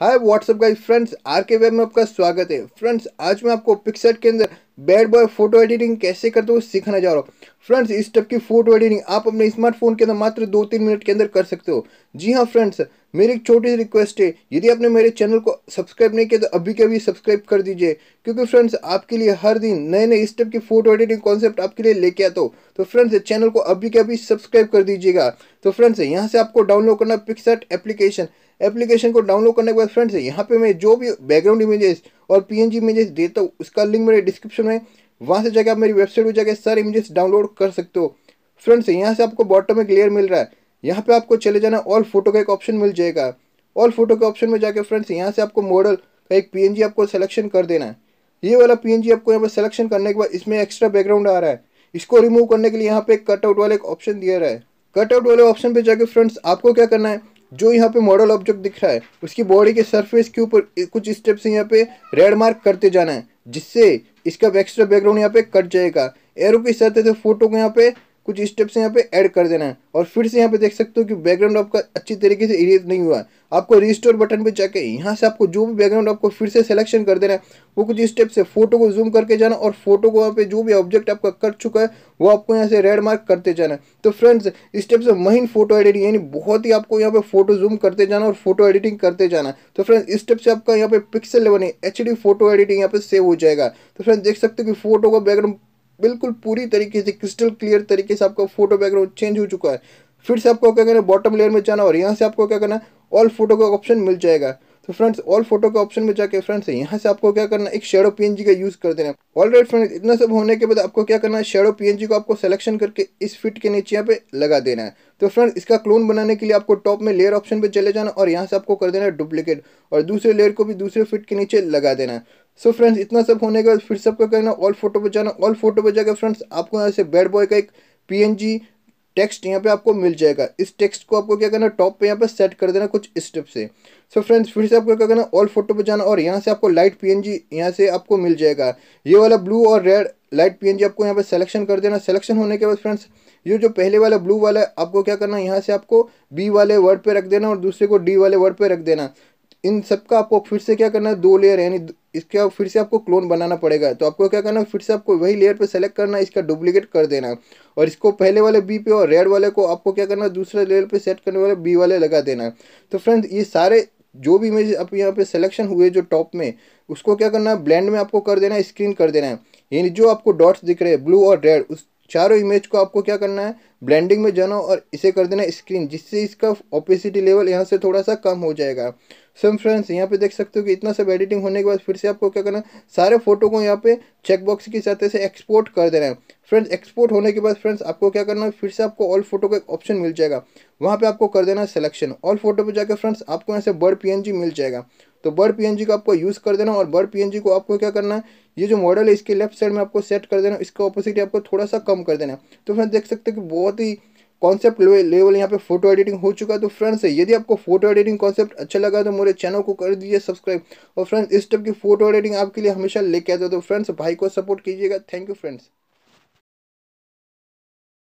हाय what's up guys friends, R K web में आपका स्वागत है। फ्रेंड्स, आज मैं आपको पिक्सआर्ट के अंदर बैड बॉय फोटो एडिटिंग कैसे करते हो सिखाने जा रहा हूँ। फ्रेंड्स, इस टाइप की फोटो एडिटिंग आप अपने स्मार्टफोन के अंदर मात्र 2-3 मिनट के अंदर कर सकते हो। जी हाँ फ्रेंड्स, मेरी एक छोटी सी रिक्वेस्ट है, यदि आपने मेरे चैनल को सब्सक्राइब नहीं किया तो अभी के अभी सब्सक्राइब कर दीजिए, क्योंकि फ्रेंड्स आपके लिए हर दिन नए नए इस टाइप की फोटो एडिटिंग कॉन्सेप्ट आपके लिए लेके आता हूँ। तो फ्रेंड्स, चैनल को अभी के अभी सब्सक्राइब कर दीजिएगा। तो फ्रेंड्स, यहाँ से आपको डाउनलोड करना पिक्सआर्ट एप्लीकेशन को डाउनलोड करने के बाद फ्रेंड्स, यहाँ पे मैं जो भी बैकग्राउंड इमेजेस और पीएनजी इमेजेस देता हूँ उसका लिंक मेरे डिस्क्रिप्शन में, वहां से जाकर आप मेरी वेबसाइट पर जाकर सारे इमेजेस डाउनलोड कर सकते हो। फ्रेंड्स, यहाँ से आपको बॉटम में लेयर मिल रहा है, यहाँ पे आपको चले जाना, ऑल फोटो का एक ऑप्शन मिल जाएगा। ऑल फोटो के ऑप्शन में जाके फ्रेंड्स, यहाँ से आपको मॉडल का एक पीएनजी आपको सिलेक्शन कर देना है। ये वाला पीएनजी आपको यहाँ पर सिलेक्शन करने के बाद इसमें एक्स्ट्रा बैकग्राउंड आ रहा है, इसको रिमूव करने के लिए यहाँ पे कटआउट वाला एक ऑप्शन दिया रहा है। कटआउट वाले ऑप्शन पे जाके फ्रेंड्स, आपको क्या करना है, जो यहाँ पे मॉडल ऑब्जेक्ट दिख रहा है उसकी बॉडी के सरफेस के ऊपर कुछ स्टेप से यहाँ पे रेड मार्क करते जाना है, जिससे इसका एक्स्ट्रा बैकग्राउंड यहाँ पे कट जाएगा। एरो की सहायता से फोटो को यहाँ पे कुछ स्टेप्स यहाँ पे ऐड कर देना है, और फिर से यहाँ पे देख सकते हो कि बैकग्राउंड आपका अच्छी तरीके से इरेज नहीं हुआ है। आपको रिस्टोर बटन पे जाके यहाँ से आपको जो भी बैकग्राउंड आपको फिर से सिलेक्शन कर देना है, वो कुछ स्टेप से फोटो को जूम करके जाना, और फोटो को यहाँ पे जो भी ऑब्जेक्ट आपका कट चुका है वो आपको यहाँ से रेड मार्क करते जाना है। तो फ्रेंड्स, स्टेप से महीन फोटो एडिटिंग, यानी बहुत ही आपको यहाँ पे फोटो जूम करते जाना और फोटो एडिटिंग करते जाना। तो फ्रेंड्स, इस स्टेप से आपका यहाँ पे pixel level HD photo editing यहाँ पे सेव हो जाएगा। तो फ्रेंड्स, देख सकते हो कि फोटो का बैकग्राउंड बिल्कुल पूरी तरीके से क्रिस्टल क्लियर तरीके से आपका फोटो बैकग्राउंड चेंज हो चुका है। फिर से आपको क्या करना है, बॉटम लेयर में जाना, और यहाँ से आपको क्या करना है, ऑल फोटो का ऑप्शन मिल जाएगा। तो फ्रेंड्स, ऑल फोटो के ऑप्शन में जाके फ्रेंड्स, यहाँ से आपको क्या करना है, एक शेडो पीएनजी का यूज कर देना है। ऑलराइट फ्रेंड्स, इतना सब होने के बाद आपको क्या करना है, शेडो पीएनजी को आपको सिलेक्शन करके इस फिट के नीचे यहाँ पे लगा देना है। तो फ्रेंड्स, इसका क्लोन बनाने के लिए आपको टॉप में लेयर ऑप्शन पे चले जाना, और यहाँ से आपको कर देना है डुप्लीकेट, और दूसरे लेयर को भी दूसरे फिट के नीचे लगा देना है। सो फ्रेंड्स, इतना सब होने के बाद फिर सबको करना ऑल फोटो पे जाना। ऑल फोटो पे जाकर फ्रेंड्स, आपको यहाँ से बैड बॉय का एक पीएनजी टेक्स्ट यहाँ पे आपको मिल जाएगा। इस टेक्स्ट को आपको क्या करना, टॉप पे यहाँ पे सेट कर देना कुछ स्टेप से। सो फ्रेंड्स, फिर से आपको क्या करना, ऑल फोटो पे जाना, और यहाँ से आपको लाइट पीएनजी यहाँ से आपको मिल जाएगा। ये वाला ब्लू और रेड लाइट पीएनजी आपको यहाँ पे सिलेक्शन कर देना। सिलेक्शन होने के बाद फ्रेंड्स, ये जो पहले वाला ब्लू वाला है आपको क्या करना, यहाँ से आपको बी वाले वर्ड पे रख देना और दूसरे को डी वाले वर्ड पे रख देना। इन सबका आपको फिर से क्या करना है, दो लेयर, यानी इसका फिर से आपको क्लोन बनाना पड़ेगा। तो आपको क्या करना है, फिर से आपको वही लेयर पे सेलेक्ट करना है, इसका डुप्लीकेट कर देना है, और इसको पहले वाले बी पे और रेड वाले को आपको क्या करना है, दूसरे लेयर पे सेट करने वाले बी वाले लगा देना है। तो फ्रेंड्स, ये सारे जो भी इमेज आप यहाँ पे सिलेक्शन हुए जो टॉप में, उसको क्या करना है, ब्लेंड में आपको कर देना है, स्क्रीन कर देना है। यानी जो आपको डॉट्स दिख रहे हैं ब्लू और रेड, उस चारों इमेज को आपको क्या करना है, ब्लेंडिंग में जाना और इसे कर देना स्क्रीन, जिससे इसका ओपेसिटी लेवल यहाँ से थोड़ा सा कम हो जाएगा। सो फ्रेंड्स, यहाँ पे देख सकते हो कि इतना सब एडिटिंग होने के बाद फिर से आपको क्या करना है, सारे फोटो को यहाँ पे चेकबॉक्स की सहायता से एक्सपोर्ट कर देना है। फ्रेंड्स, एक्सपोर्ट होने के बाद फ्रेंड्स, आपको क्या करना है, फिर से आपको ऑल फोटो का एक ऑप्शन मिल जाएगा, वहाँ पे आपको कर देना है सिलेक्शन। ऑल फोटो पे जाकर फ्रेंड्स, आपको यहाँ से बर्ड पीएनजी मिल जाएगा। तो बर्ड पीएनजी का आपको यूज़ कर देना, और बर्ड पीएनजी को आपको क्या करना है, ये जो मॉडल है इसके लेफ्ट साइड में आपको सेट कर देना, इसका ऑपोसिटी आपको थोड़ा सा कम कर देना। तो फ्रेंड्स, देख सकते हो कि बहुत ही कॉन्सेप्ट लेवल यहाँ पे फोटो एडिटिंग हो चुका है। तो फ्रेंड्स, यदि आपको फोटो एडिटिंग कॉन्सेप्ट अच्छा लगा तो मेरे चैनल को कर दीजिए सब्सक्राइब, और फ्रेंड्स, इस टाइप की फोटो एडिटिंग आपके लिए हमेशा लेके आता हूं। तो फ्रेंड्स, भाई को सपोर्ट कीजिएगा। Thank you friends.